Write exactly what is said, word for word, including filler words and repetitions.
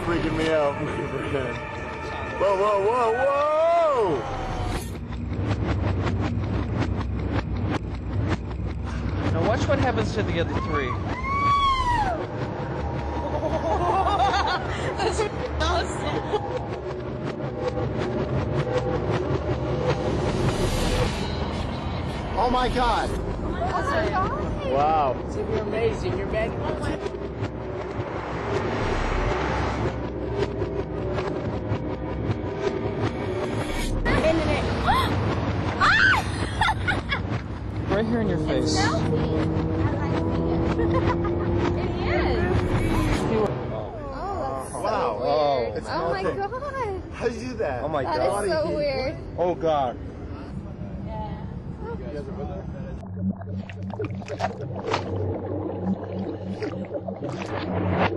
freaking me out. Whoa, whoa, whoa, whoa! Now watch what happens to the other three. That's awesome. Oh my God! Oh my God! Wow. So you're amazing. You're back. Right here in your face. It's selfie. It is. Oh, that's so wow. weird. Oh, it's Oh my melting. God. How do you do that? Oh my That God. is so weird. Oh God. Yeah.